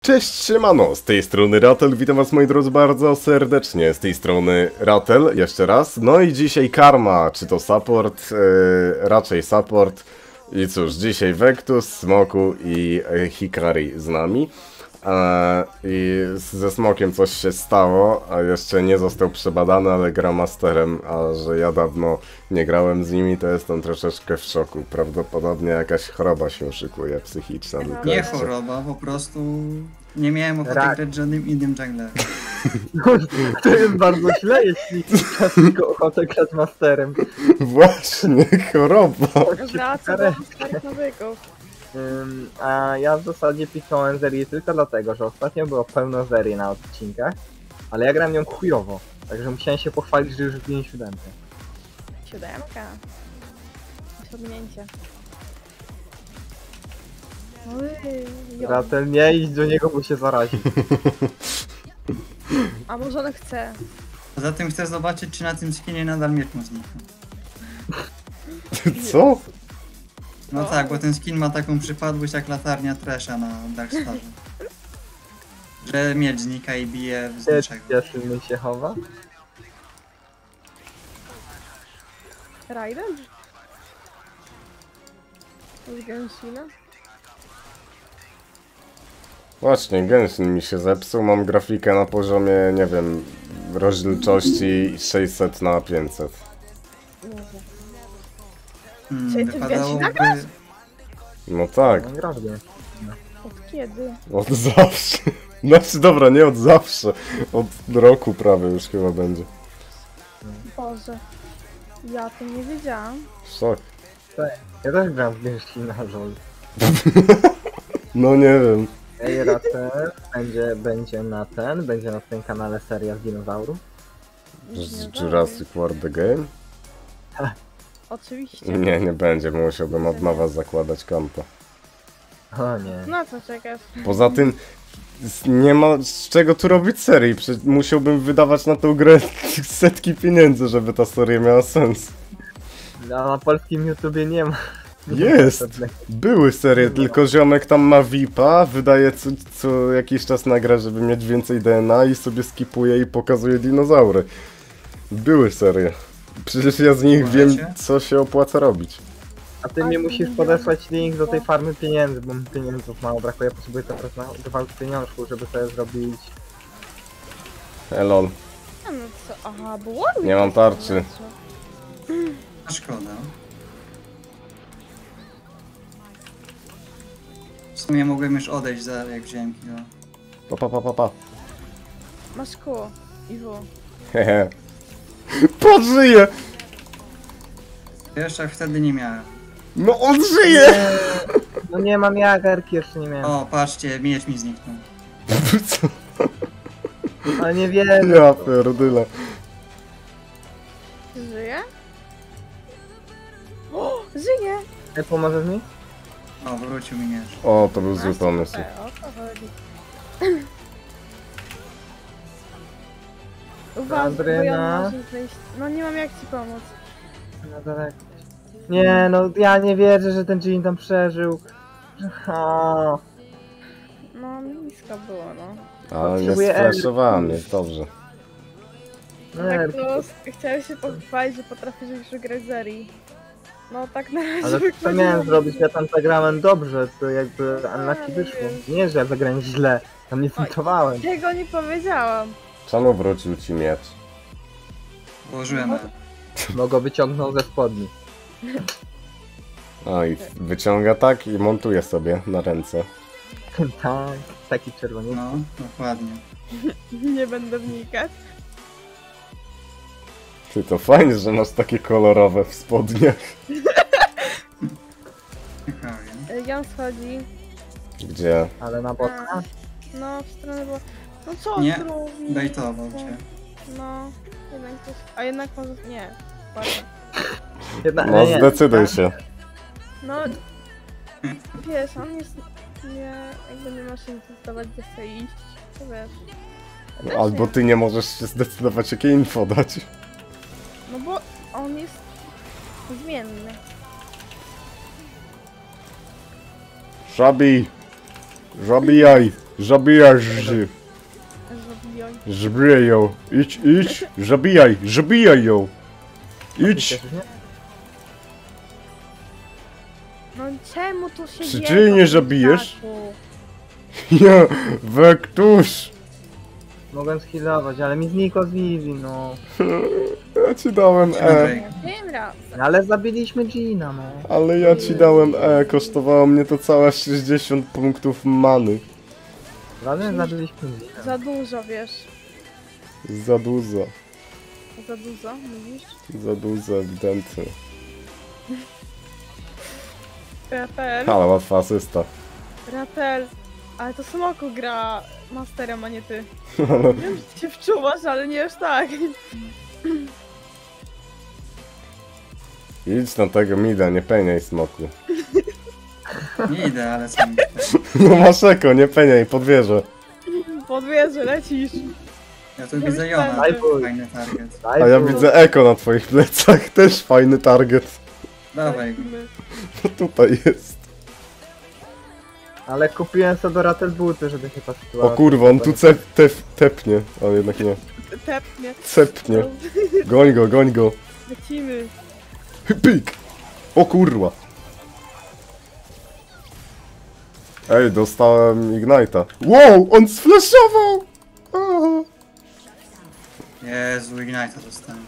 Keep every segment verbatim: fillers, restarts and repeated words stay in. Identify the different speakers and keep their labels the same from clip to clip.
Speaker 1: Cześć, siemano, z tej strony Ratel, witam was moi drodzy bardzo serdecznie, z tej strony Ratel, jeszcze raz. No i dzisiaj Karma, czy to support, yy, raczej support. I cóż, dzisiaj Vectus, Smoku i yy, Hikari z nami. E, I ze Smokiem coś się stało, a jeszcze nie został przebadany, ale gra masterem, a że ja dawno nie grałem z nimi, to jestem troszeczkę w szoku. Prawdopodobnie jakaś choroba się szykuje psychiczna.
Speaker 2: Nie choroba, po prostu nie miałem ochoty
Speaker 3: Rak.
Speaker 2: grać żadnym innym junglerem.
Speaker 3: To jest bardzo źle, jeśli masz tylko ochotę grać masterem.
Speaker 1: Właśnie, choroba.
Speaker 4: Wraca do starych nawyków.
Speaker 3: Ym, a ja w zasadzie pisałem serię tylko dlatego, że ostatnio było pełno serii na odcinkach, ale ja gram nią chujowo, także musiałem się pochwalić, że już wbiłem siódemkę.
Speaker 4: Siódemka. Osiągnięcie. Oj,
Speaker 3: Ratel, nie idź do niego, bo się zarazi.
Speaker 4: A może on chce?
Speaker 2: Poza tym chcę zobaczyć, czy na tym skinie nadal miecz mu znika.
Speaker 1: Co?
Speaker 2: No
Speaker 4: O.
Speaker 2: tak, bo ten skin ma taką przypadłość jak latarnia Thrasha na Darkstarze. Że miecz znika i bije z
Speaker 3: Gdzie
Speaker 2: niczego.
Speaker 3: Jaszyny się chowa?
Speaker 4: Raiden? Z Genshina?
Speaker 1: Właśnie, Genshin mi się zepsuł, mam grafikę na poziomie, nie wiem, rozdzielczości sześćset na pięćset.
Speaker 4: Może.
Speaker 2: Hmm,
Speaker 4: Czy ty
Speaker 2: wypadałoby...
Speaker 4: Genshin
Speaker 1: No tak,
Speaker 3: No grasz go.
Speaker 4: Od kiedy?
Speaker 1: od zawsze. Znaczy dobra, nie od zawsze, od roku prawie już chyba będzie.
Speaker 4: Boże. Ja to nie wiedziałam.
Speaker 1: Szok.
Speaker 3: Ja też gram w Genshin na żol.
Speaker 1: No nie wiem.
Speaker 3: Ej, Ratel, będzie, będzie na ten, będzie na tym kanale seria z dinozaurów.
Speaker 1: Z Jurassic World The Game?
Speaker 4: Oczywiście.
Speaker 1: Nie, nie będzie, bo musiałbym od nowa zakładać konto.
Speaker 3: O nie.
Speaker 4: No co czekasz?
Speaker 1: Poza tym z- nie ma z czego tu robić serii, przecież musiałbym wydawać na tą grę setki pieniędzy, żeby ta seria miała sens.
Speaker 3: A na polskim YouTubie nie ma.
Speaker 1: Jest! Były serie, tylko ziomek tam ma V I P-a, wydaje co, co jakiś czas na grę, żeby mieć więcej D N A i sobie skipuje i pokazuje dinozaury. Były serie. Przecież ja z nich wiem,
Speaker 2: Możecie?
Speaker 1: co się opłaca robić.
Speaker 3: A ty mi musisz podesłać link do tej farmy pieniędzy, bo mi pieniędzów mało brakuje, potrzebuję teraz na dwa pieniążków, żeby sobie zrobić...
Speaker 1: Elon.
Speaker 4: A no co? Aha, bo Warwick
Speaker 1: Nie mam
Speaker 4: jest
Speaker 1: tarczy.
Speaker 4: lepszy.
Speaker 2: A szkoda. W sumie mogłem już odejść za jak wziąłem kilo.
Speaker 1: Pa, pa, pa, pa, pa.
Speaker 4: Masz kół. Iwo.
Speaker 1: Hehe. Podżyje!
Speaker 2: Ja jeszcze wtedy nie miałem.
Speaker 1: No on żyje!
Speaker 3: No nie mam jagerki, jeszcze nie miałem.
Speaker 2: O, patrzcie, miecz mi zniknął.
Speaker 1: Co?
Speaker 3: Ale nie wiem.
Speaker 1: Ja pierdyle.
Speaker 4: Żyje? O, żyje!
Speaker 3: Ej, pomożesz mi?
Speaker 2: O, wrócił mi miecz.
Speaker 1: O, to był zły
Speaker 4: A,
Speaker 1: pomysł.
Speaker 4: super, o to chodzi. Uważaj, bo ja
Speaker 3: Andryna.
Speaker 4: może wyjść. No nie mam jak ci pomóc.
Speaker 3: No daleko. Nie no, ja nie wierzę, że ten Jin tam przeżył. O,
Speaker 4: No blisko było, no.
Speaker 1: Ale nie
Speaker 3: Potrzebuję
Speaker 1: sfleszowałem, jest dobrze.
Speaker 3: no
Speaker 4: Tak
Speaker 3: Erki.
Speaker 4: to chciałem się pochwalić, że potrafisz już grać Zeri. No tak na razie
Speaker 3: Ale co
Speaker 4: wychodziło.
Speaker 3: miałem zrobić? Ja tam zagrałem dobrze, to jakby
Speaker 4: A,
Speaker 3: unlucky
Speaker 4: nie
Speaker 3: wyszło.
Speaker 4: wiem.
Speaker 3: Nie, że ja zagrałem źle, tam nie fintowałem.
Speaker 4: Tego nie powiedziałam.
Speaker 1: Czemu wrócił ci miecz?
Speaker 2: Położyłem.
Speaker 4: No.
Speaker 3: Bo go wyciągnął ze spodni.
Speaker 1: O i wyciąga tak i montuje sobie na ręce.
Speaker 3: Tak, taki czerwony.
Speaker 2: No, dokładnie.
Speaker 4: Nie będę wnikać.
Speaker 1: Ty, to fajnie, że masz takie kolorowe w spodniach.
Speaker 2: Ciekawie.
Speaker 4: Jan schodzi.
Speaker 1: Gdzie?
Speaker 3: Ale na boka?
Speaker 4: No w stronę było. No co
Speaker 2: Nie,
Speaker 4: zrobi?
Speaker 2: Bejtował cię.
Speaker 4: No, jednak coś. A jednak może. Nie. Ładnie.
Speaker 3: Jedna,
Speaker 1: No
Speaker 3: nie,
Speaker 1: zdecyduj się.
Speaker 4: No. Wiesz, on jest. Nie. Jakby nie masz nic zdawać, gdzie chce iść. To wiesz.
Speaker 1: Albo ty nie możesz się zdecydować, jakie info dać.
Speaker 4: No bo on jest zmienny.
Speaker 1: Szabi! Zabijaj! Zabijaj! ż-
Speaker 4: Zabijaj.
Speaker 1: Zabijaj ją! Idź, idź! Zabijaj! Zabijaj ją! Idź!
Speaker 3: Cieszysz mnie?
Speaker 4: No czemu tu się
Speaker 1: Czy
Speaker 4: je,
Speaker 1: ty nie
Speaker 4: do
Speaker 1: zabijesz?
Speaker 4: ptaku?
Speaker 1: Ja! Wektusz!
Speaker 3: Mogłem skillować, ale mi znikło z Vivi, no.
Speaker 1: Ja ci dałem E,
Speaker 4: Tym razem.
Speaker 3: Ale zabiliśmy Gina, no.
Speaker 1: ale ja ci dałem E, kosztowało mnie to całe sześćdziesiąt punktów many.
Speaker 3: Razem zabiliśmy Gina.
Speaker 4: Za dużo, wiesz.
Speaker 1: Za dużo,
Speaker 4: Za dużo, mówisz?
Speaker 1: za dużo, ewidentnie.
Speaker 4: Ratel,
Speaker 1: Ale łatwa asysta.
Speaker 4: Ratel. Ale to Smoku gra masterem, a nie ty.
Speaker 1: Ale
Speaker 4: Wiem, że ty się wczuwasz, ale nie już tak.
Speaker 1: idź na tego mida, nie peniaj smoku.
Speaker 2: Nie idę, ale sam.
Speaker 1: No masz eko, nie peniaj, podwierzę.
Speaker 4: Pod wieżę lecisz.
Speaker 2: Ja tu widzę Jona.
Speaker 3: Daj bój.
Speaker 2: Fajny target.
Speaker 3: Daj
Speaker 1: A ja
Speaker 3: tu.
Speaker 1: widzę eko na twoich plecach, też fajny target.
Speaker 2: Dawaj go.
Speaker 1: No tutaj jest.
Speaker 3: Ale kupiłem sobie Rattle Booty, żeby się ta sytuacja...
Speaker 1: O kurwa, on tu cep, tep, tepnie, ale jednak nie.
Speaker 4: Tepnie.
Speaker 1: Cepnie. Goń go, goń go.
Speaker 4: Lecimy.
Speaker 1: Pyk! O kurwa. Ej, dostałem Ignite'a. Wow, on sflashował! Aha.
Speaker 2: Jezu, Ignite'a dostałem.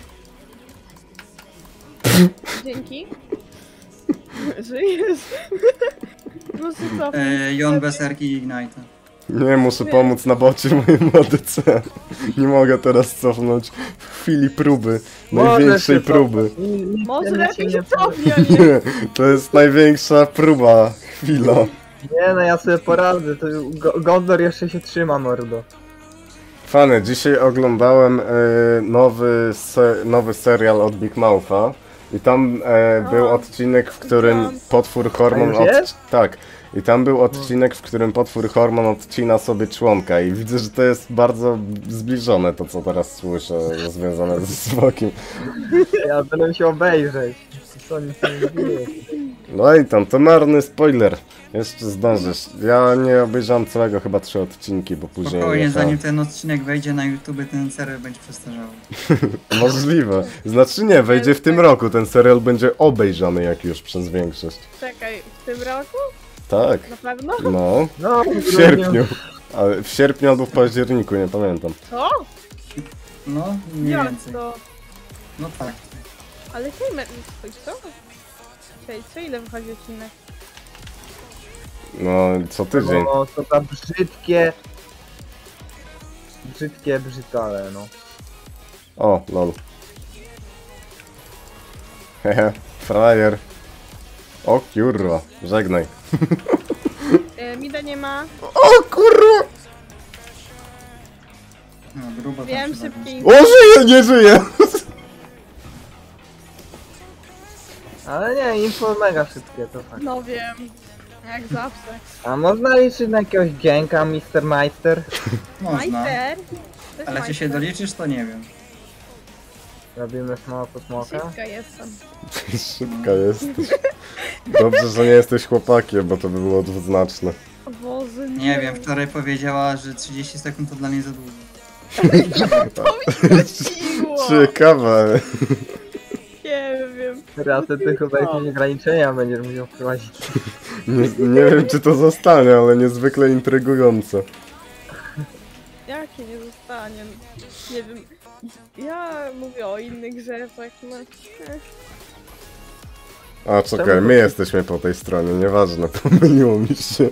Speaker 4: Dzięki. Żyjesz. No co co?
Speaker 2: E, Jon bez erki i Ignite'a.
Speaker 1: Nie, muszę pomóc na bocie mojemu A D C. Nie mogę teraz cofnąć w chwili próby. Największej próby.
Speaker 4: Może
Speaker 3: Nic
Speaker 4: lepiej
Speaker 3: nie
Speaker 4: się
Speaker 3: powiem.
Speaker 4: cofnie, a nie?
Speaker 1: Nie, to jest największa próba. Chwila.
Speaker 3: Nie no, ja sobie poradzę, to Go- Gondor jeszcze się trzyma, mordo.
Speaker 1: Fany, dzisiaj oglądałem e, nowy, se, nowy serial od Big Moutha i tam e,
Speaker 4: A,
Speaker 1: był odcinek, w którym
Speaker 4: widziałam.
Speaker 1: potwór Hormon
Speaker 3: A już jest?
Speaker 1: od... Tak. I tam był odcinek, w którym potwór Hormon odcina sobie członka i widzę, że to jest bardzo zbliżone to, co teraz słyszę, związane ze smokiem.
Speaker 3: Ja będę się obejrzeć. Co nic nie mówię.
Speaker 1: No i tam, to marny spoiler. Jeszcze zdążysz. Ja nie obejrzałem całego, chyba trzy odcinki, bo później
Speaker 2: Spokojnie,
Speaker 1: jechałem.
Speaker 2: zanim ten odcinek wejdzie na YouTube, ten serial będzie przestarzały.
Speaker 1: Możliwe. Znaczy nie, wejdzie w tym roku, ten serial będzie obejrzany jak już przez większość.
Speaker 4: Czekaj, w tym roku?
Speaker 1: Tak,
Speaker 4: Na pewno?
Speaker 1: no,
Speaker 3: No,
Speaker 1: w sierpniu. Ale w sierpniu albo w październiku, nie pamiętam.
Speaker 4: Co?
Speaker 2: No, mniej
Speaker 4: Jak
Speaker 2: więcej.
Speaker 4: to?
Speaker 2: No tak.
Speaker 4: Ale filmy... Oj, co? Czekaj, co ile wychodzi odcinek?
Speaker 1: No, co tydzień.
Speaker 3: No, to tam brzydkie... Brzydkie brzydale, no.
Speaker 1: O, lol. Hehe, frajer. O kurwa, żegnaj.
Speaker 4: E, Mida nie ma.
Speaker 1: O kurwa!
Speaker 2: No, grubo tam
Speaker 4: Wiem,
Speaker 2: się
Speaker 4: szybki.
Speaker 1: O, żyje, nie żyje!
Speaker 3: Ale nie, info mega szybkie, to fakt.
Speaker 4: No wiem. Jak zawsze.
Speaker 3: A można liczyć na jakiegoś Genka, mister Meister?
Speaker 2: Można.
Speaker 4: Majster. To jest
Speaker 2: Ale czy się
Speaker 4: majster.
Speaker 2: doliczysz, to nie wiem.
Speaker 3: Robimy smoku smoka?
Speaker 4: Szybka jestem.
Speaker 1: Szybka jesteś. Dobrze, że nie jesteś chłopakiem, bo to by było dwuznaczne.
Speaker 4: O Boże, nie.
Speaker 2: Nie wiem, wczoraj powiedziała, że trzydzieści sekund to dla niej za dużo.
Speaker 4: Siło.
Speaker 1: Ciekawe.
Speaker 4: Nie wiem.
Speaker 3: Teraz ty chyba jakieś ograniczenia będziesz musiał wprowadzić.
Speaker 1: Nie, nie wiem, czy to zostanie, ale niezwykle intrygujące.
Speaker 4: Jakie nie zostanie? Nie wiem. Ja mówię o innych grze, to jak no... eh,
Speaker 1: A czekaj, my jesteśmy po tej stronie, nieważne, pomyliło mi się.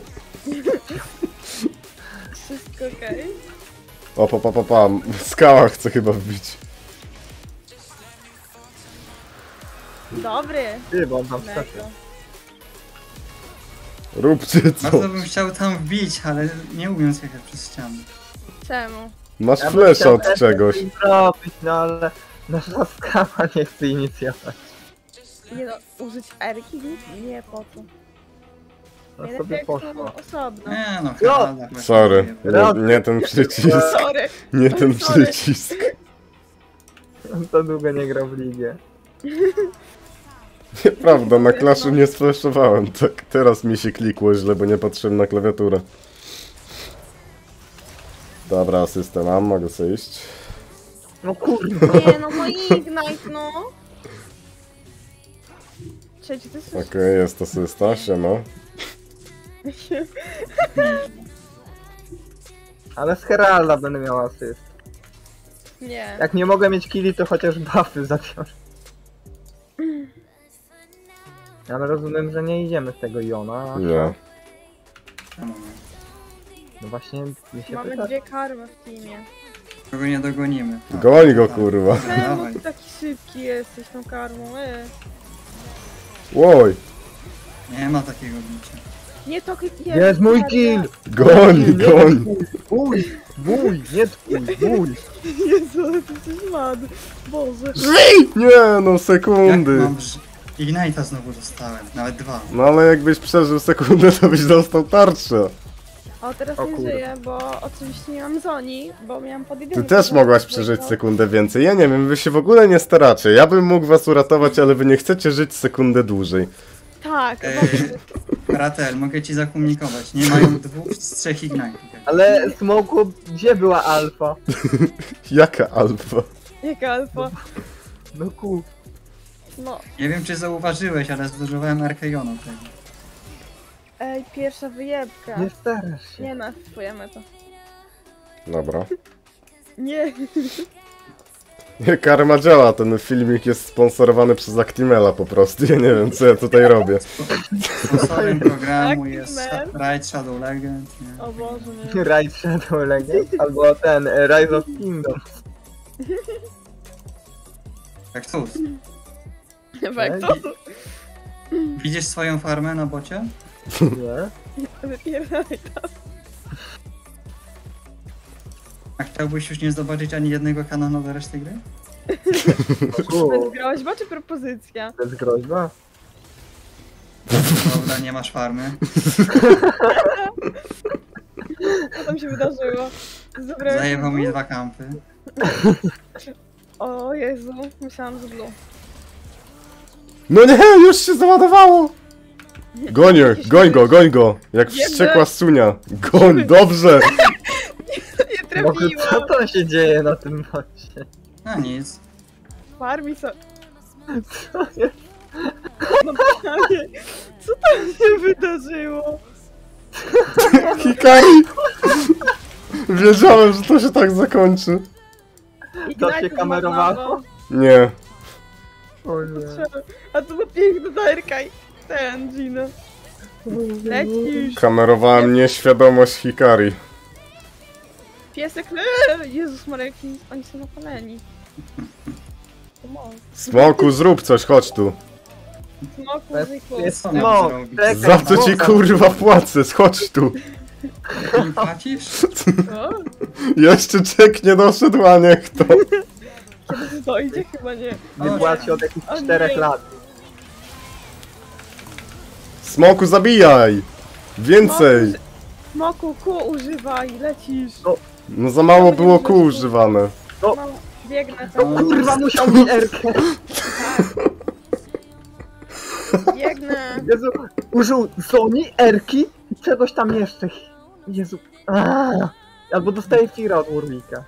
Speaker 4: Wszystko okej.
Speaker 1: O, pa, pa, pa, pa. Skała chce chyba wbić.
Speaker 4: Dobry.
Speaker 3: Ty, bo on tam skacze.
Speaker 4: Meko.
Speaker 1: Róbcie co.
Speaker 2: Bardzo bym chciał tam wbić, ale nie umiem zjechać przez ścianę.
Speaker 4: Czemu?
Speaker 1: Masz
Speaker 3: Ja bym
Speaker 1: flesza
Speaker 3: chciał
Speaker 1: od
Speaker 3: też
Speaker 1: czegoś.
Speaker 3: coś zrobić, no ale nasza skała nie chce inicjować.
Speaker 4: Nie no, użyć erki? Nie, po co?
Speaker 3: No
Speaker 4: Najlepiej
Speaker 3: sobie
Speaker 4: jak
Speaker 3: poszło.
Speaker 4: to osobno.
Speaker 2: Nie no,
Speaker 3: Jo!
Speaker 2: Heralda właśnie
Speaker 1: Sorry,
Speaker 2: lubię.
Speaker 1: nie, nie ten przycisk.
Speaker 4: Sorry.
Speaker 1: Nie ten
Speaker 4: Sorry.
Speaker 1: przycisk.
Speaker 3: On to długo nie grał w ligę.
Speaker 1: Nieprawda, na klaszu nie sfleszowałem. Tak, teraz mi się klikło źle, bo nie patrzyłem na klawiaturę. Dobra, asystę mam, mogę sobie iść.
Speaker 3: No kurwa.
Speaker 4: Nie no, no Ignite, no. Trzeci, to jest...
Speaker 1: Okej, jest asysta, siema.
Speaker 2: Nieźle.
Speaker 3: Ale z Heralda będę miał asyst.
Speaker 4: Nie.
Speaker 3: Jak nie mogę mieć killi, to chociaż buffy zabiorę. Ale rozumiem, że nie idziemy z tego Jona.
Speaker 1: Nie.
Speaker 2: Czemu nie?
Speaker 3: No właśnie mi się
Speaker 4: Mamy
Speaker 3: pyta.
Speaker 4: dwie karmy w teamie.
Speaker 2: Kogo nie dogonimy. Tak,
Speaker 1: Goń go,
Speaker 2: tak.
Speaker 1: kurwa.
Speaker 4: Czemu
Speaker 2: Dawaj.
Speaker 4: ty taki szybki jesteś tą karmą, e?
Speaker 1: Łoj!
Speaker 2: Nie ma takiego bicia.
Speaker 4: Nie to jest...
Speaker 3: Jest mój kill!
Speaker 1: Goń,
Speaker 3: Nie,
Speaker 1: goń!
Speaker 3: Mój! Mój! Nie twój! Mój!
Speaker 4: Jezu, ale ty jesteś mad. Boże.
Speaker 1: Nie, no
Speaker 2: Jak
Speaker 1: sekundy.
Speaker 2: mam ż- Ignite'a znowu dostałem, nawet dwa.
Speaker 1: No ale jakbyś przeżył sekundę, to byś dostał tarczę.
Speaker 4: O, teraz
Speaker 3: O
Speaker 4: nie
Speaker 3: kurde.
Speaker 4: żyję, bo oczywiście nie mam zoni, bo miałam pod
Speaker 1: Ty
Speaker 4: jedynkę.
Speaker 1: też mogłaś przeżyć sekundę więcej. Ja nie wiem, wy się w ogóle nie staracie. Ja bym mógł was uratować, ale wy nie chcecie żyć sekundę dłużej.
Speaker 4: Tak,
Speaker 2: Ej.
Speaker 4: dobrze.
Speaker 2: Ratel, mogę ci zakomunikować. Nie mają dwóch z trzech Ignite'ów.
Speaker 3: Ale Smoku, gdzie była alfa?
Speaker 1: Jaka alfa?
Speaker 4: Jaka alfa.
Speaker 3: No ku...
Speaker 4: No.
Speaker 2: Nie wiem czy zauważyłeś, ale zużywałem Arkeonu tego.
Speaker 4: Ej, pierwsza wyjebka.
Speaker 3: Nie starasz się.
Speaker 4: Nie nasfujemy to.
Speaker 1: Dobra.
Speaker 4: Nie.
Speaker 1: Nie, karma działa, ten filmik jest sponsorowany przez Actimela po prostu. Ja nie wiem, co ja tutaj robię.
Speaker 2: Sponsorem programu
Speaker 4: Tak,
Speaker 2: jest
Speaker 4: man.
Speaker 2: Raid Shadow Legend. Nie?
Speaker 4: O Boże, nie.
Speaker 3: Raid Shadow Legends? Albo ten, e, Rise of Kingdoms.
Speaker 2: Jak cóż,
Speaker 4: Jak to?
Speaker 2: widzisz swoją farmę na bocie?
Speaker 3: Nie?
Speaker 4: Wypierdalaj to.
Speaker 2: A chciałbyś już nie zobaczyć ani jednego kanonu do reszty gry?
Speaker 3: Ku,
Speaker 4: To jest groźba czy propozycja?
Speaker 3: to jest groźba?
Speaker 2: Dobra, nie masz farmy.
Speaker 4: Co tam się wydarzyło? Dobra.
Speaker 2: Zajebał mi dwa kampy.
Speaker 4: O Jezu, myślałam, że blue.
Speaker 1: No nie, już się załadowało! Goń, goń go, goń go! Jak wściekła sunia. Goń, dobrze!
Speaker 4: Nie
Speaker 3: Boże, co
Speaker 4: trafiłam!
Speaker 3: tam się dzieje na tym mocie?
Speaker 2: A nic.
Speaker 4: Farmi so...
Speaker 3: Co jest?
Speaker 4: No panie, co tam się wydarzyło?
Speaker 1: Hikari! Wiedziałem, że to się tak zakończy.
Speaker 3: To się
Speaker 4: Ignite
Speaker 3: kamerowało?
Speaker 4: zmarnował.
Speaker 1: Nie.
Speaker 3: O nie.
Speaker 4: A to była piękna darka i ten, Gino. Lecisz.
Speaker 1: Kamerowałem nieświadomość Hikari.
Speaker 4: Piesek, eee, Jezus Maria, jaki oni są napaleni. Pomocy.
Speaker 1: Smoku, zrób coś, chodź tu.
Speaker 4: Smoku,
Speaker 3: To jest-
Speaker 4: zwykło.
Speaker 3: jest
Speaker 2: Co mam
Speaker 3: smok.
Speaker 2: zrobić?
Speaker 3: Czekaj,
Speaker 1: Za co ci
Speaker 3: smoka.
Speaker 1: kurwa płacę? Chodź tu.
Speaker 2: Nie płacisz?
Speaker 4: Co?
Speaker 1: Jeszcze czek nie doszedł, a niech to.
Speaker 4: Kiedy dojdzie? Chyba nie.
Speaker 3: Nie płaci od jakichś
Speaker 4: O nie.
Speaker 3: czterech lat.
Speaker 1: Smoku, zabijaj! Więcej!
Speaker 4: Smoku, ku używaj, lecisz.
Speaker 1: No za mało było kół używane.
Speaker 4: No, biegnę
Speaker 3: No
Speaker 4: tam,
Speaker 3: kurwa, musiał mieć erkę.
Speaker 4: biegnę.
Speaker 3: Jezu, użył Sony, erki i czegoś tam jeszcze. Jezu. Aaaa. Albo dostaje Fira od Warwicka.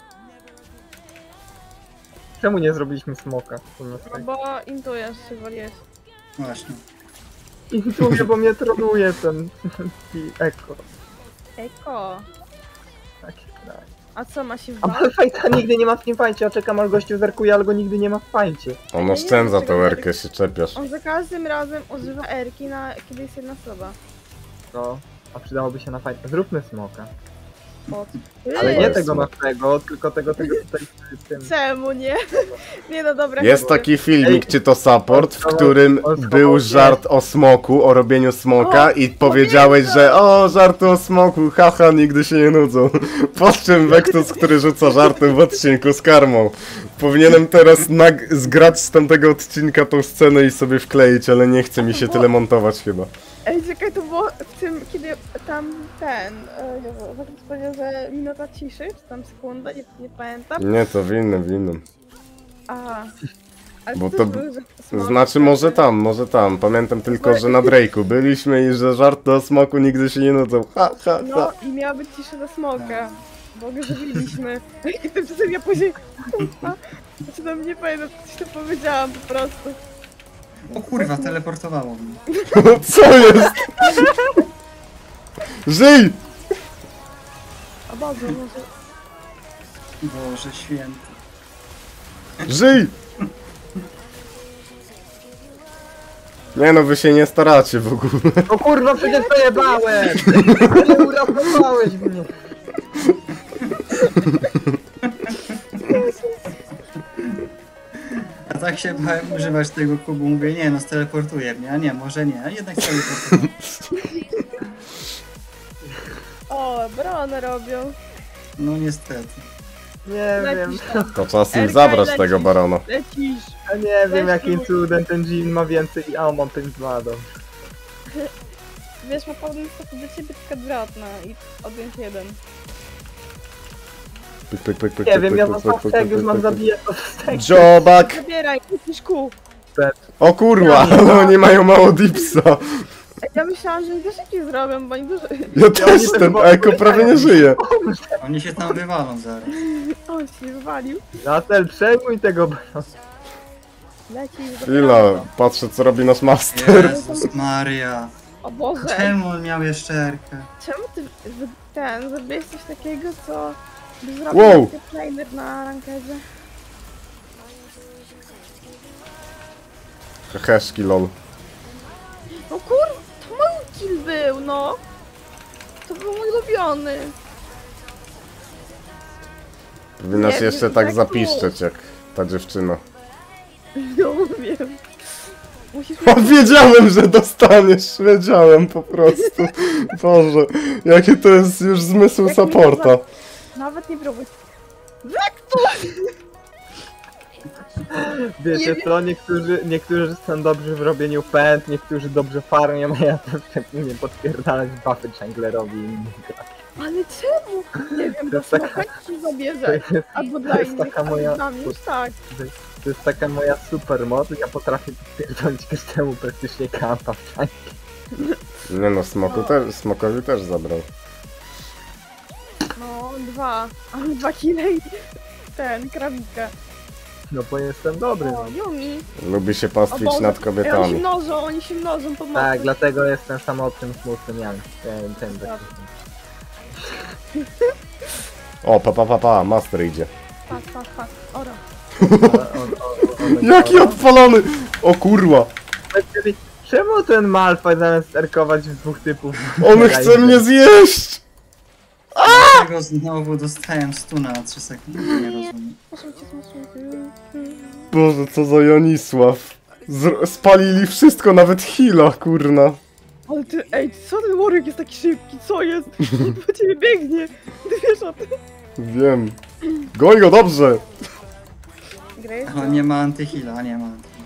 Speaker 3: Czemu nie zrobiliśmy smoka?
Speaker 4: No bo intujesz się waliłeś.
Speaker 2: Właśnie.
Speaker 3: Intuję, bo mnie tronuje ten i Eko.
Speaker 4: Eko.
Speaker 3: Taki kraj.
Speaker 4: A co ma się
Speaker 3: A
Speaker 4: walić?
Speaker 3: Malfajta nigdy nie ma w tym fajcie, ja czekam aż gościu zerkuje, ale go nigdy nie ma w fajcie.
Speaker 1: On oszczędza tą erkę, się czepiasz.
Speaker 4: On za każdym razem używa erki na kiedy jest jedna osoba.
Speaker 3: No, a przydałoby się na fajcie. Zróbmy smoka.
Speaker 4: Pod.
Speaker 3: Ale nie
Speaker 1: Jest
Speaker 3: tego
Speaker 1: smok.
Speaker 3: naszego, tylko tego, tego tutaj z tym.
Speaker 4: Czemu nie? Nie no dobra.
Speaker 1: Jest
Speaker 4: chodźmy.
Speaker 1: taki filmik, czy to support, w którym
Speaker 3: on schował
Speaker 1: był
Speaker 3: mnie.
Speaker 1: żart o smoku, o robieniu smoka
Speaker 4: O,
Speaker 1: i powiedziałeś, że o, żarty o smoku, haha, nigdy się nie nudzą. Po czym Vectus, który rzuca żartem w odcinku z karmą. Powinienem teraz nag- zgrać z tamtego odcinka tą scenę i sobie wkleić, ale nie chce mi się tyle montować chyba.
Speaker 4: Ej, czekaj, to było w tym, kiedy tam ten, e, Jezu, Zakres powiedział, że minuta ciszy, czy tam sekunda, nie, nie pamiętam.
Speaker 1: Nie, to w innym, w innym.
Speaker 4: A, ale
Speaker 1: Bo
Speaker 4: to
Speaker 1: to
Speaker 4: też był, że smok-
Speaker 1: Znaczy może tam, może tam. Pamiętam tylko, że na Drake'u byliśmy i że żarty o smoku nigdy się nie nudzą. Ha, ha,
Speaker 4: No
Speaker 1: ha.
Speaker 4: i miała być cisza do smoka. Bo go żywiliśmy. I to przecież ja później... Kurwa. Znaczy tam nie pamiętam, coś to powiedziałam po prostu.
Speaker 2: O kurwa, teleportowało mnie.
Speaker 1: Co jest? Żyj!
Speaker 4: A Boże, może...
Speaker 2: Boże święty.
Speaker 1: Żyj! Nie no, wy się nie staracie w ogóle.
Speaker 3: O kurwa, przecież przejebałem! Nie uratowałeś mnie!
Speaker 2: A tak się bałem używać tego kubu, mówię, nie no, steleportuje mnie, a nie, może nie, a jednak steleportuje.
Speaker 4: O, bronę robią.
Speaker 2: No niestety.
Speaker 3: Nie wiem,
Speaker 4: Lecisz tam.
Speaker 1: To czas im
Speaker 4: Erka,
Speaker 1: zabrać
Speaker 4: lecisz.
Speaker 1: tego barona.
Speaker 4: Lecisz.
Speaker 3: ja nie wiem
Speaker 4: Weź
Speaker 3: jakim
Speaker 4: tu.
Speaker 3: cudem ten Jean ma więcej, a mam ten dwa do.
Speaker 4: Wiesz, ma podobny sposób do ciebie, tylko odwrotna i odjąć jeden.
Speaker 1: Pyk, pyk, pyk, pyk,
Speaker 3: Nie
Speaker 1: pyk,
Speaker 3: wiem,
Speaker 1: pyk,
Speaker 3: ja
Speaker 1: pyk,
Speaker 3: został
Speaker 1: pyk, pyk,
Speaker 3: steg,
Speaker 1: pyk,
Speaker 3: już mam
Speaker 1: pyk, pyk.
Speaker 3: zabijać to steg.
Speaker 1: Dziobak!
Speaker 4: Zabieraj, lecisz kół.
Speaker 1: O kurwa, ale oni mają mało dipsa.
Speaker 4: Ej, ja myślałam, że oni to szybciej zrobią, bo oni dużo...
Speaker 1: Ja też ten Eko prawie nie żyje.
Speaker 2: Oni się tam wywalą zaraz.
Speaker 4: On się wywalił.
Speaker 3: Natel, przejmuj tego barona.
Speaker 4: Lecisz.
Speaker 1: Chwila, patrzę co robi nasz master.
Speaker 2: Jezus Maria.
Speaker 4: O Boże.
Speaker 2: Czemu on miał jeszcze Erkę?
Speaker 4: Czemu ty wy- ten, zrobiłeś coś takiego, co by zrobił
Speaker 1: Wow.
Speaker 4: wow. planer na rankerze?
Speaker 1: Heheszki lol.
Speaker 4: No kur... to mój kill był, no! To był mój ulubiony.
Speaker 1: Powinnaś
Speaker 4: Nie,
Speaker 1: jeszcze
Speaker 4: nie,
Speaker 1: tak
Speaker 4: tak
Speaker 1: zapiszczeć jak ta dziewczyna.
Speaker 4: No wiem. Musisz
Speaker 1: O, wiedziałem, że dostaniesz, wiedziałem po prostu. Boże, jakie to jest już zmysł
Speaker 4: Jak mi
Speaker 1: supporta.
Speaker 4: naza- Nawet nie próbuj. Wektor!
Speaker 3: Wiecie
Speaker 4: Nie
Speaker 3: co, niektórzy, niektórzy są dobrzy w robieniu pęd, niektórzy dobrze farmią, a ja też nie podpierdalać buffy junglerowi i innym graczom.
Speaker 4: Ale czemu? Nie wiem,
Speaker 3: To
Speaker 4: bo
Speaker 3: jest taka-
Speaker 4: smoka ci
Speaker 3: To
Speaker 4: zabierze.
Speaker 3: jest,
Speaker 4: Albo
Speaker 3: to
Speaker 4: dla
Speaker 3: jest
Speaker 4: innych,
Speaker 3: taka
Speaker 4: ale
Speaker 3: moja-
Speaker 4: dla mnie już tak.
Speaker 3: to jest taka moja super moc, ja potrafię podpierdolić każdemu praktycznie kampa w jungle.
Speaker 1: Nie no, smoku też, smokowi też zabrał.
Speaker 4: No, dwa. Ale dwa kile i ten, krawika.
Speaker 3: No bo jestem dobry.
Speaker 4: O,
Speaker 3: No.
Speaker 4: Yumi.
Speaker 1: Lubi się
Speaker 4: O
Speaker 1: pastwić
Speaker 4: Boże.
Speaker 1: nad
Speaker 4: Ej, oni się
Speaker 1: kobietami.
Speaker 4: mnożą, oni się mnożą pomocy.
Speaker 3: Tak, dlatego jestem samotnym, smutnym Jan. Ten, ten, ten.
Speaker 1: O, pa pa pa pa, master idzie.
Speaker 4: Pas, pas, pas. Ora.
Speaker 1: Jaki odpalony! O kurwa!
Speaker 3: Czemu ten Malfoy zamiast erkować w dwóch typów?
Speaker 1: On chce mnie zjeść!
Speaker 2: Dlaczego znowu dostałem stuna na trzy sekundy? Nie rozumiem.
Speaker 4: Proszę cię, proszę cię.
Speaker 1: Boże, co za Jonisław. Zr spalili wszystko, nawet heala, kurna.
Speaker 4: Ale ty, ej, co ten Warwick jest taki szybki? Co jest? On po ciebie biegnie. Ty wiesz o tym?
Speaker 1: Wiem. Goj go, dobrze!
Speaker 4: Grace?
Speaker 2: On nie ma antyhila, a nie ma antyhila.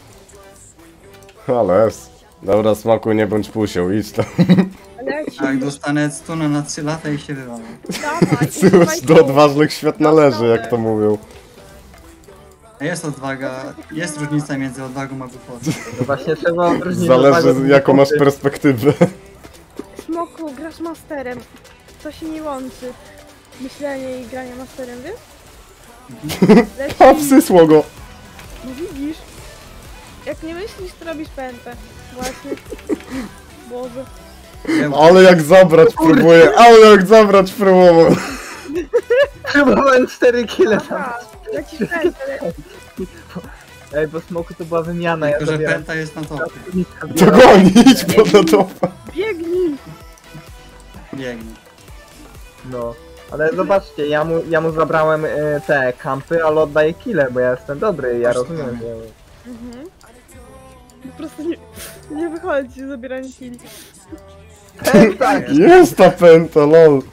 Speaker 1: Ale jest. Dobra, smaku, nie bądź pusią, idź tam.
Speaker 4: Leci.
Speaker 2: Tak, dostanę stuna na trzy lata i się wywalę.
Speaker 4: Dawaj,
Speaker 1: Cóż,
Speaker 4: używaj
Speaker 1: do
Speaker 4: tu.
Speaker 1: odważnych świat należy, jak to mówią.
Speaker 2: A jest odwaga, jest różnica między odwagą a głupotą.
Speaker 3: No właśnie trzeba odróżnić
Speaker 1: Zależy,
Speaker 3: odwagę od
Speaker 1: jaką masz
Speaker 3: głupoty.
Speaker 1: perspektywę.
Speaker 4: Smoku, grasz masterem. Co się nie łączy? Myślenie i granie masterem, wiesz?
Speaker 1: A,
Speaker 4: Leci.
Speaker 1: wsysło go!
Speaker 4: No widzisz? Jak nie myślisz, to robisz pętę. Właśnie. Boże.
Speaker 1: Ale jak zabrać próbuję, ale jak zabrać próbował.
Speaker 3: Chyba byłem cztery kile tam.
Speaker 4: Aha, lecisz pętę.
Speaker 3: Ej, bo smoku to była wymiana, ja
Speaker 2: Tylko, że
Speaker 3: zabieram.
Speaker 2: penta jest na topie.
Speaker 1: To gonić, bo to topa.
Speaker 4: Biegnij.
Speaker 2: Biegnie.
Speaker 3: No. Ale zobaczcie, ja mu, ja mu zabrałem e, te kampy, ale oddaję kile, bo ja jestem dobry, ja
Speaker 2: Masz
Speaker 3: rozumiem.
Speaker 2: to.
Speaker 3: Że...
Speaker 4: Mhm. Po prostu nie, nie wychodzi zabieranie chwili.
Speaker 3: tak,
Speaker 1: Jest ta pęta, lol.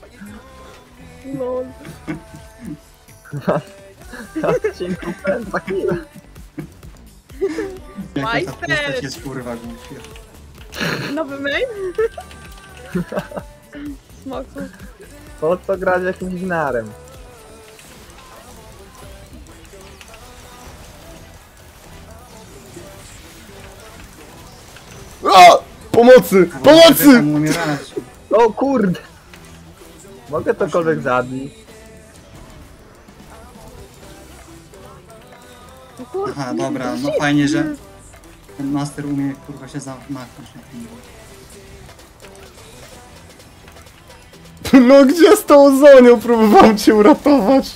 Speaker 4: Lol.
Speaker 3: na odcinku pęta kile.
Speaker 2: Jaka ta
Speaker 4: Majster!
Speaker 2: postać jest kurwa głupia.
Speaker 4: Nowy main? Smoku.
Speaker 3: Po co grać jakimś gnarem?
Speaker 1: A! Pomocy!
Speaker 2: Wy
Speaker 1: Pomocy!
Speaker 2: tam umieracie.
Speaker 3: O kurde! Mogę cokolwiek zabić.
Speaker 4: No kurwa,
Speaker 2: Aha, dobra, no fajnie, że ten master umie kurwa się zamachnąć na tym.
Speaker 1: No gdzie z tą Zonią? Próbowałem cię uratować.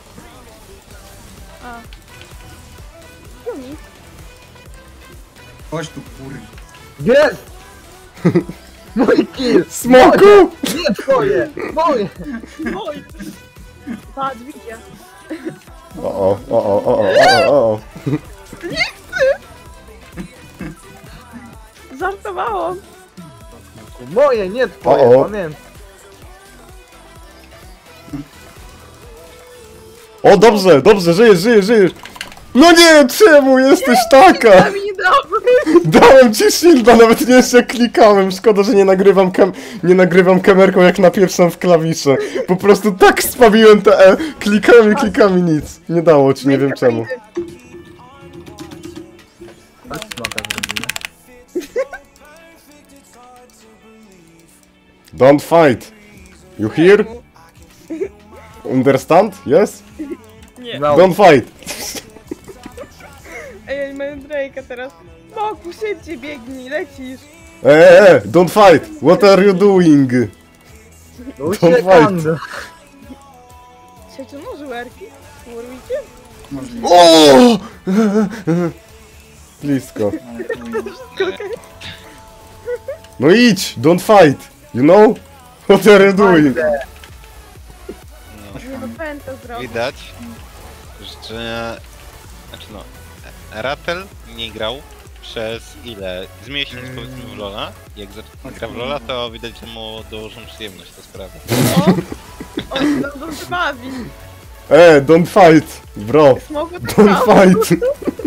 Speaker 4: A. Jumi.
Speaker 2: Chodź tu kurwa.
Speaker 3: Jest! Mój kill!
Speaker 1: Smoku!
Speaker 3: Nie twoje! Moje!
Speaker 4: Oj! Patrz, widzę.
Speaker 1: O, o, o, o, o, o, o, o.
Speaker 4: Żartowałam.
Speaker 3: Moje, nie twoje,
Speaker 1: O, o.
Speaker 3: pamiętam.
Speaker 1: O, dobrze, dobrze, żyjesz, żyjesz, żyjesz. No nie, czemu jesteś taka?
Speaker 4: Mi dobry.
Speaker 1: Dałem ci shielda, nawet nie jeszcze klikałem. Szkoda, że nie nagrywam kam nie nagrywam kamerką jak na pierwszą w klawisze. Po prostu tak spawiłem te E, klikałem i klikam i nic. Nie dało ci, nie wiem czemu.
Speaker 3: Chodź smoka zrobimy.
Speaker 1: Don't fight. You hear? Understand? Yes?
Speaker 4: Nie.
Speaker 3: No,
Speaker 1: Don't fight.
Speaker 4: Ej, mamy Drake'a teraz. Boku, szybciej biegnij, lecisz.
Speaker 1: Eee, e, don't fight. What are you doing?
Speaker 3: uciekam.
Speaker 4: Sieciu, no żuerki? Warwicie?
Speaker 2: Możliwe.
Speaker 1: O! Blisko.
Speaker 2: Ale chuj.
Speaker 1: No idź, don't fight. You know? What are you doing?
Speaker 2: Chodź
Speaker 4: Nie do
Speaker 2: tam.
Speaker 4: pęta zrobić.
Speaker 5: Widać, że... Znaczy no... Ratel nie grał przez ile? Z miesiąc
Speaker 2: Mm.
Speaker 5: powiedzmy w Lola. Jak zaczął gra w Lola, to widać, że mu dołożą przyjemność ta sprawa.
Speaker 4: O! On się tam dobrze bawi.
Speaker 1: Eh, don't fight, bro.
Speaker 4: Smoku tak
Speaker 1: Don't
Speaker 4: samo.
Speaker 1: fight.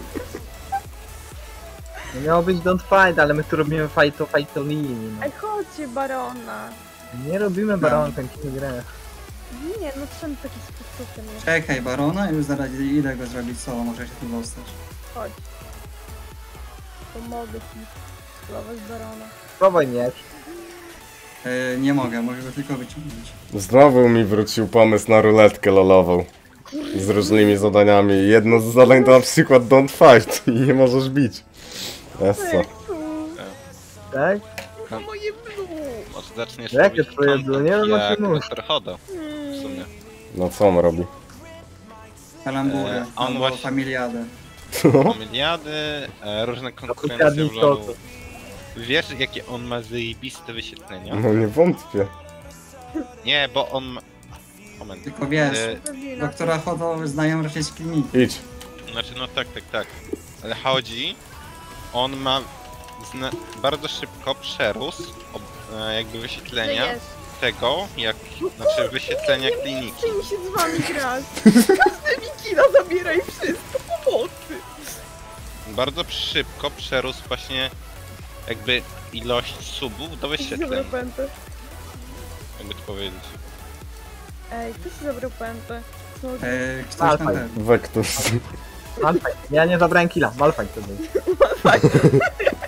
Speaker 3: No miało być don't fight, ale my tu robimy fight to fight to win.
Speaker 4: Ej, chodźcie, Barona.
Speaker 3: Nie robimy baron, kończymy grę.
Speaker 4: Nie, no czemu taki sposób jest?
Speaker 2: Czekaj, Barona, już zaraz idę go zrobić solo, może się tu dostać.
Speaker 4: Chodź. Pomogę ci. Spróbować Barona.
Speaker 3: Spróbuj miecz.
Speaker 2: E, nie mogę, mogę go tylko wyciągnąć.
Speaker 1: Znowu mi wrócił pomysł na ruletkę lolową. Z różnymi zadaniami. Jedno z zadań to na przykład don't fight i nie możesz bić. Essa.
Speaker 4: Serku.
Speaker 3: Tak?
Speaker 4: No moje blue.
Speaker 5: Może zaczniesz
Speaker 3: Jakie
Speaker 5: robić
Speaker 3: twoje
Speaker 5: content
Speaker 3: dłonie? No,
Speaker 5: jak
Speaker 3: no,
Speaker 5: doktor Hodo w sumie.
Speaker 1: No co on robi?
Speaker 2: Kalamburę,
Speaker 5: E, on
Speaker 2: albo
Speaker 5: właśnie-
Speaker 2: familiadę.
Speaker 5: Pomiliady, e, różne konkurencje
Speaker 3: Ukradnij
Speaker 5: w LoLu.
Speaker 3: to.
Speaker 5: Wiesz jakie on ma zajebiste wyświetlenia?
Speaker 1: No nie wątpię.
Speaker 5: Nie, bo on ma... Moment.
Speaker 2: Tylko wiesz,
Speaker 5: E,
Speaker 4: Pewina.
Speaker 2: doktora Hodo znają raczej z kliniki.
Speaker 1: Idź.
Speaker 5: Znaczy no tak, tak, tak. Ale chodzi, on ma zna- bardzo szybko przerósł ob- e, jakby
Speaker 4: Że
Speaker 5: wyświetlenia
Speaker 4: jest.
Speaker 5: tego, jak, znaczy wyświetlenia kliniki.
Speaker 4: Chce mi się z wami grać. Każdy mi kina zabiera i wszystko. Pomocy.
Speaker 5: Bardzo szybko przerósł właśnie jakby ilość subów do
Speaker 4: Zabrał
Speaker 5: wyświetleń,
Speaker 4: pętę.
Speaker 5: jakby to powiedzieć.
Speaker 4: Ej, kto się zabrał pętę? Co?
Speaker 2: E, ktoś
Speaker 3: Malfaj.
Speaker 2: na pewno.
Speaker 1: Vectus.
Speaker 3: Malfight. Ja nie zabrałem killa, Malfight to był.
Speaker 4: Fajnie.